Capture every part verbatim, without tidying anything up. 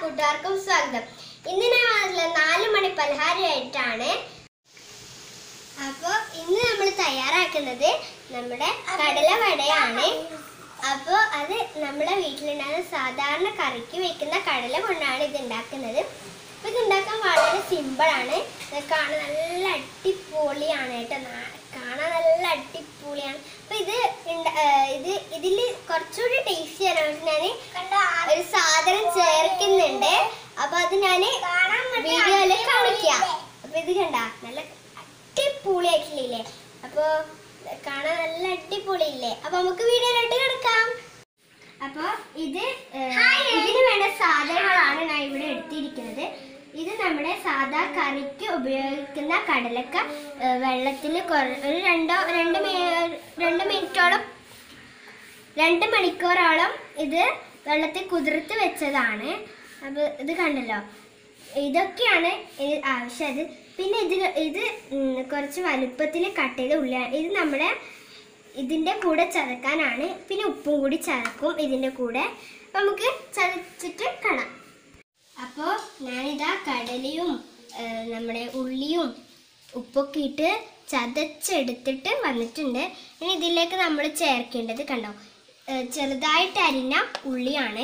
കൂട്ടുകാർക്കും സ്വാഗതം. ഇന്ന് ഞാൻ വന്നിട്ടുള്ള നാല് മണി പലഹാരമായിട്ടാണ്. അപ്പോൾ ഇന്ന് നമ്മൾ തയ്യാറാക്കുന്നത് നമ്മുടെ കടലവടയാണ്. അപ്പോൾ അത് നമ്മുടെ വീട്ടിലുണ്ടാകുന്ന സാധാരണ കറിക്ക് വെക്കുന്ന കടല കൊണ്ടാണ് ഇത് ഉണ്ടാക്കുന്നത്. അപ്പോൾ ഇത് ഉണ്ടാക്കാൻ വളരെ സിമ്പിളാണ്. കാണാൻ നല്ല അടിപൊളിയാണ് കേട്ടോ. കാണാൻ നല്ല അടിപൊളിയാണ്. അപ്പോൾ ഇത് ഇത് ഇതിൽ കുറച്ചുകൂടി ടേസ്റ്റി ആയിട്ട് ഞാൻ ഒരു സാധനം ചേർക്കുന്നുണ്ട്. അപ്പോൾ അത് ഞാൻ വീഡിയോയിൽ കാണിക്കാം. അപ്പോൾ ഇത് കണ്ട നല്ല അടിപൊളിയായിട്ടില്ലേ? അപ്പോൾ കാണാൻ നല്ല അടിപൊളിയില്ലേ? അപ്പോൾ നമുക്ക് വീഡിയോയിലോട്ട് കിടക്കാം. അപ്പോൾ ഇത് ഇതിന് വേണ്ട സാധനങ്ങളാണ് ഞാൻ ഇവിടെ എടുത്തിരിക്കുന്നത്. ഇത് നമ്മുടെ സാധാ കറിക്ക് ഉപയോഗിക്കുന്ന കടലക്ക വെള്ളത്തിൽ ഒരു രണ്ടോ രണ്ട് രണ്ട് മിനിറ്റോളം രണ്ട് മണിക്കൂറോളം ഇത് വെള്ളത്തിൽ കുതിർത്ത് വെച്ചതാണ്. അപ്പോൾ ഇത് കണ്ടല്ലോ, ഇതൊക്കെയാണ് ആവശ്യം. പിന്നെ ഇത് ഇത് കുറച്ച് വലുപ്പത്തിൽ കട്ട് ചെയ്ത ഉള്ളിയാണ്. ഇത് നമ്മുടെ ഇതിൻ്റെ കൂടെ ചതക്കാനാണ്. പിന്നെ ഉപ്പും കൂടി ചതക്കും ഇതിൻ്റെ കൂടെ. നമുക്ക് ചതച്ചിട്ട് കാണാം. അപ്പോൾ ഞാനിതാ കടലയും നമ്മുടെ ഉള്ളിയും ഉപ്പൊക്കെ ഇട്ട് ചതച്ചെടുത്തിട്ട് വന്നിട്ടുണ്ട്. ഇനി ഇതിലേക്ക് നമ്മൾ ചേർക്കേണ്ടത് കണ്ടോ, ചെറുതായിട്ട് അരിഞ്ഞ ഉള്ളിയാണ്.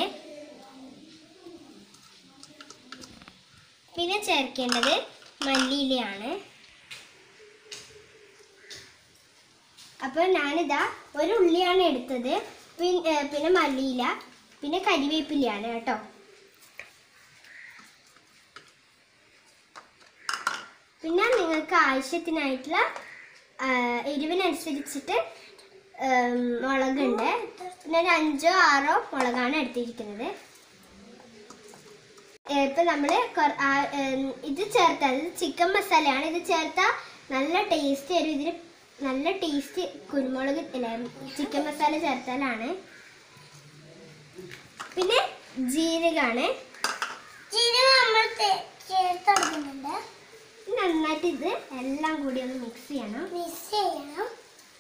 പിന്നെ ചേർക്കേണ്ടത് മല്ലിയിലയാണ്. അപ്പോൾ ഞാനിതാ ഒരു ഉള്ളിയാണ് എടുത്തത്. പിന്നെ പിന്നെ മല്ലിയില, പിന്നെ കരിവേപ്പിലയാണ് കേട്ടോ. പിന്നെ നിങ്ങൾക്ക് ആവശ്യത്തിനായിട്ടുള്ള എരിവിനനുസരിച്ചിട്ട് മുളകുണ്ട്. പിന്നെ ഒരു അഞ്ചോ ആറോ മുളകാണ് എടുത്തിരിക്കുന്നത്. ഇപ്പം നമ്മൾ ഇത് ചേർത്താൽ ഇത് ചിക്കൻ മസാലയാണ്. ഇത് ചേർത്താൽ നല്ല ടേസ്റ്റ് വരും. ഇതിന് നല്ല ടേസ്റ്റ് കുരുമുളക് ചിക്കൻ മസാല ചേർത്താലാണ്. പിന്നെ ജീരകമാണ്. ജീരകം നമ്മൾ ചേർത്തെടുക്കുന്നുണ്ട്. നന്നായിട്ട് ഇത് എല്ലാം കൂടി ഒന്ന് മിക്സ് ചെയ്യണം മിക്സ് ചെയ്യണം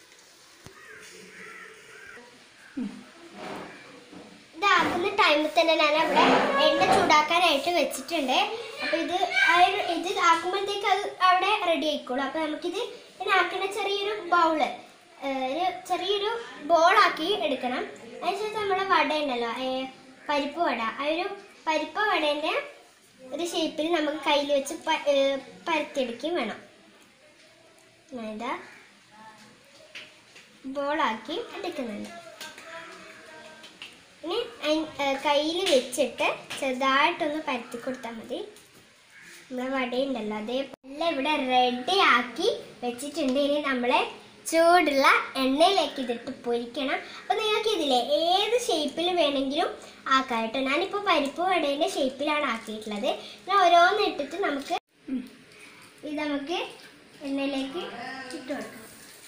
ഇതാക്കുന്ന ടൈമിൽ തന്നെ ഞാൻ അവിടെ എണ്ണ ചൂടാക്കാനായിട്ട് വെച്ചിട്ടുണ്ട്. അപ്പോൾ ഇത് ഇത് ആക്കുമ്പോഴത്തേക്ക് അത് അവിടെ റെഡി ആയിക്കോളും. അപ്പോൾ നമുക്കിത് ഇതിനാക്കുന്ന ചെറിയൊരു ബൗള് ഒരു ചെറിയൊരു ബോളാക്കി എടുക്കണം. അതിനുശേഷം നമ്മുടെ വട ഉണ്ടല്ലോ, പരിപ്പ് വട, ആ ഒരു പരിപ്പ് വടേൻ്റെ ഒരു ഷേപ്പിൽ നമുക്ക് കയ്യിൽ വെച്ച് പരത്തിയെടുക്കുകയും വേണം. ഇതാ ബോളാക്കി എടുക്കുന്നുണ്ട്. ഇനി കയ്യിൽ വെച്ചിട്ട് ചെറുതായിട്ടൊന്ന് പരത്തി കൊടുത്താൽ മതി. നമ്മളെ വടയുണ്ടല്ലോ അതേപോലെ ഇവിടെ റെഡി ആക്കി വെച്ചിട്ടുണ്ട്. ഇനി നമ്മളെ ചൂടുള്ള എണ്ണയിലേക്ക് ഇതിട്ട് പൊരിക്കണം. അപ്പോൾ നിങ്ങൾക്ക് ഇതിലെ ഏത് ഷേപ്പിൽ വേണമെങ്കിലും ആക്കാം കേട്ടോ. ഞാനിപ്പോൾ പരിപ്പ് വടേൻ്റെ ഷേപ്പിലാണ് ആക്കിയിട്ടുള്ളത്. പിന്നെ ഓരോന്ന് ഇട്ടിട്ട് നമുക്ക് ഇത് നമുക്ക് എണ്ണയിലേക്ക് ഇട്ട് കൊടുക്കാം.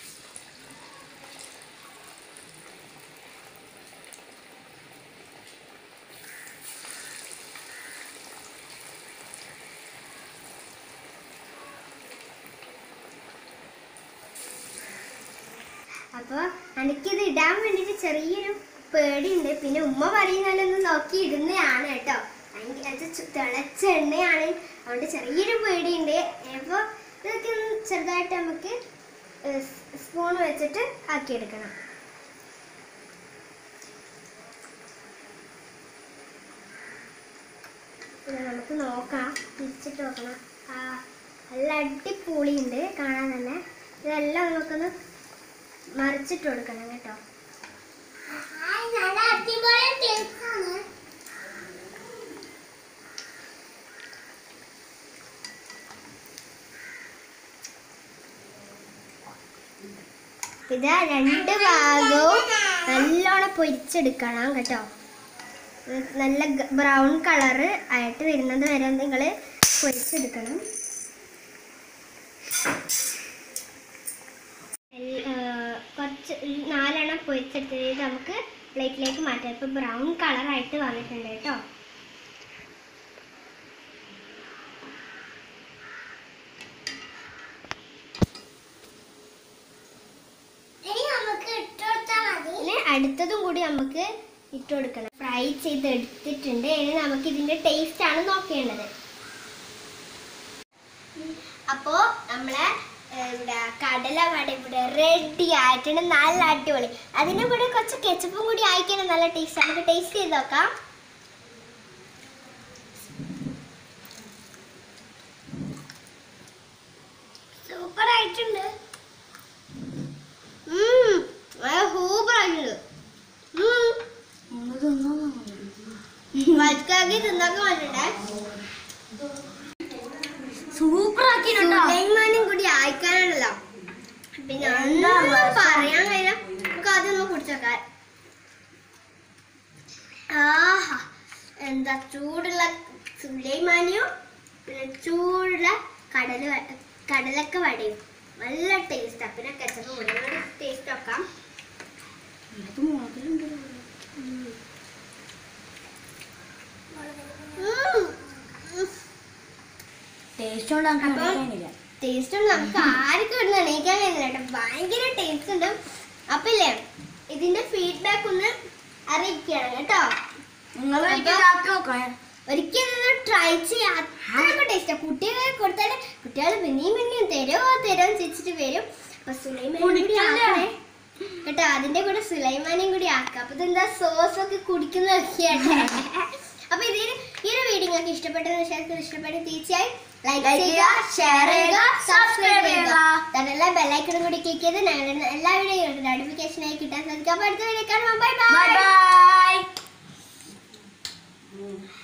അപ്പോൾ എനിക്കിത് ഇടാൻ വേണ്ടിയിട്ട് ചെറിയൊരു പേടിയുണ്ട്. പിന്നെ ഉമ്മ പറയുന്നതിലൊന്ന് നോക്കി ഇടുന്നതാണ് കേട്ടോ. അത് തിളച്ച എണ്ണയാണ്, അതുകൊണ്ട് ചെറിയൊരു പേടിയുണ്ട്. അപ്പോൾ ഇതൊക്കെ ഒന്ന് ചെറുതായിട്ട് നമുക്ക് സ്പൂൺ വെച്ചിട്ട് ആക്കിയെടുക്കണം. പിന്നെ നമുക്ക് നോക്കാം, തിരിച്ചിട്ട് നോക്കണം. നല്ല അടിപൊളിയുണ്ട് കാണാൻ തന്നെ. ഇതെല്ലാം നമുക്കൊന്ന് മറിച്ചിട്ട് കൊടുക്കണം കേട്ടോ. ഇതാ രണ്ട് ഭാഗവും നല്ലോണം പൊരിച്ചെടുക്കണം കേട്ടോ. നല്ല ബ്രൗൺ കളറ് ആയിട്ട് വരുന്നത് വരെ നിങ്ങൾ പൊരിച്ചെടുക്കണം. കുറച്ച് നാലെണ്ണം പൊരിച്ചെടുത്ത് നമുക്ക് പ്ലേറ്റിലേക്ക് മാറ്റാം. ഇപ്പോൾ ബ്രൗൺ കളറായിട്ട് വന്നിട്ടുണ്ട് കേട്ടോ. അടുത്തതും കൂടി നമുക്ക് ഇട്ട് കൊടുക്കണം. ഫ്രൈ ഫ്രൈ ചെയ്തെടുത്തിട്ടുണ്ട്. ഇനി നമുക്ക് ഇതിന്റെ ടേസ്റ്റ് ആണ് നോക്കേണ്ടത്. അപ്പോ നമ്മളെ ഇവിടെ കടലവട ഇവിടെ റെഡി ആയിട്ടുണ്ട്. നല്ല അടിപൊളി. അതിന്റെ കൂടെ കുറച്ച് കെച്ചപ്പും കൂടി ആയിക്കണം. നല്ല ടേസ്റ്റ്. നമുക്ക് ടേസ്റ്റ് ചെയ്ത് നോക്കാം. സൂപ്പർ ആയിട്ടുണ്ട്. സൂപ്പർ ആയിട്ടുണ്ട്. വൽക്കാക്കി തിന്നൊക്കെ വന്നിട്ടേ സൂപ്പർ ആക്കിമാനും കൂടി ആയിക്കാനാണല്ലോ. പിന്നെ പറയാൻ കഴിയില്ല. നമുക്ക് അതൊന്ന് കുടിച്ചേക്കാൻ. ആഹാ, എന്താ ചൂടുള്ള സുലൈമാനിയും പിന്നെ ചൂടുള്ള കടല കടലക്ക വടയും നല്ല ടേസ്റ്റാ. പിന്നെ കെച്ചപ്പ് കൂടി ടേസ്റ്റ് നോക്കാം. ടേസ്റ്റ് ഉണ്ട്. നമുക്ക് ആർക്കും ഇടുന്ന എണീക്കാൻ കഴിയുന്നില്ല കേട്ടോ. ഭയങ്കര ടേസ്റ്റ് ഉണ്ട്. അപ്പൊ ഇല്ലേ ഇതിന്റെ ഫീഡ്ബാക്ക് ഒന്ന് അറിയിക്കണം കേട്ടോ. ഒരിക്കലും ട്രൈ ചെയ്യാം. അത്രയൊക്കെ ടേസ്റ്റാ. കുട്ടികളെ കൊടുത്താല് കുട്ടികൾ പിന്നെയും പിന്നെയും തരുമോ തരുമോ ചിരിച്ചിട്ട് വരും. അപ്പൊ സുലൈമാനും കൂടി ആക്കണേ കേട്ടോ. അതിന്റെ കൂടെ സുലൈമാനും കൂടി ആക്കാം. അപ്പൊ ഇതെന്താ സോസ് ഒക്കെ കുടിക്കുന്നതൊക്കെയാട്ടെ. അപ്പൊ ഇതിന് ഈ ഒരു വീഡിയോ നിങ്ങൾക്ക് ഇഷ്ടപ്പെട്ടെന്ന് വിശ്വാസത്തിൽ ഇഷ്ടപ്പെട്ടു തീർച്ചയായും ലൈക്ക് ചെയ്യുക, ഷെയർ ചെയ്യുക, സബ്സ്ക്രൈബ് ചെയ്യുക. തന്നെയുള്ള ബെല്ലൈക്കണും കൂടി ക്ലിക്ക് ചെയ്ത് ഞങ്ങളുടെ എല്ലാ വീഡിയോയും നോട്ടിഫിക്കേഷൻ ആയി കിട്ടാൻ സാധിക്കും. അപ്പൊ അടുത്ത വീഡിയോ കാണാം. Bye by.